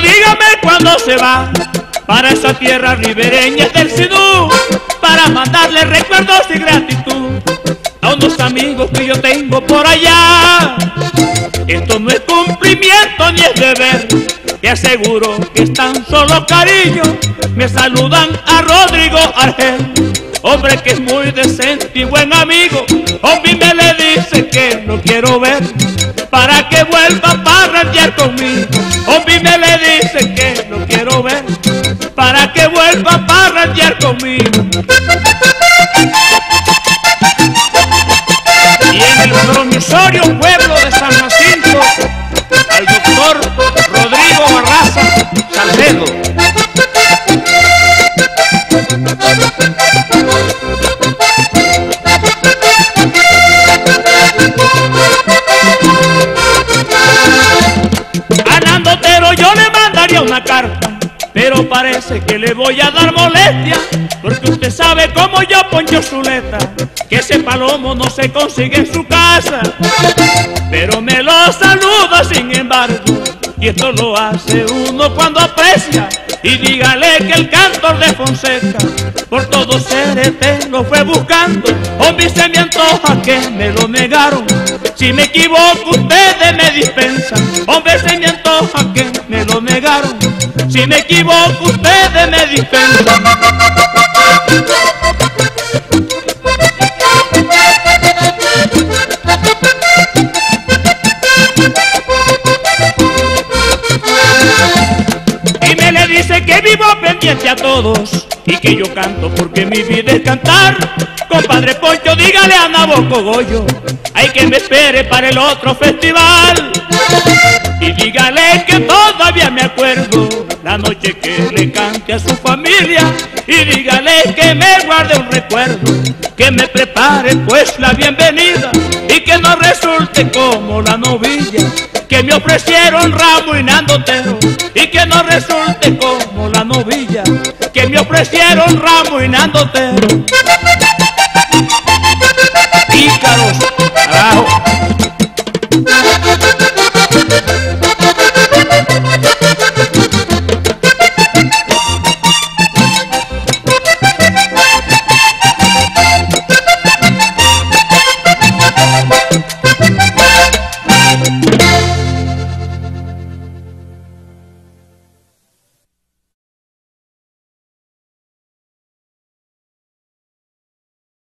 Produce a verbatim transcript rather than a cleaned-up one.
dígame cuándo se va para esa tierra ribereña del Sidú, para mandarle recuerdos y gratitud a unos amigos que yo tengo por allá. Esto no es cumplimiento ni es deber, te aseguro que es tan solo cariño. Me saludan a Rodrigo Argel, hombre que es muy decente y buen amigo. Hombre me le dice que lo quiero ver para que vuelva a parrandear conmigo. Hombre me le dice que lo quiero ver para que vuelva a parrandear conmigo. Y en el promisorio pueblo de San Jacinto, al doctor Rodrigo Barraza Salcedo. A Nando Otero yo le mandaría una carta, pero parece que le voy a dar molestia, porque usted sabe cómo yo poncho su letra, que ese palomo no se consigue en su casa. Pero me lo saluda sin embargo, y esto lo hace uno cuando aprecia. Y dígale que el cantor de Fonseca por todo C R T lo fue buscando. Hombre, se me antoja que me lo negaron. Si me equivoco ustedes me dispensan. Hombre, se me antoja que me lo negaron. Si me equivoco ustedes me dispensan. Dice que vivo pendiente a todos y que yo canto porque mi vida es cantar. Compadre Poncho, dígale a Naboco Goyo, hay que me espere para el otro festival. Y dígale que todavía me acuerdo la noche que le cante a su familia. Y dígale que me guarde un recuerdo, que me prepare pues la bienvenida, y que no resulte como la novilla que me ofrecieron Ramo y Nando Otero, y que no resulte como la novilla que me ofrecieron Ramo y Nando Otero.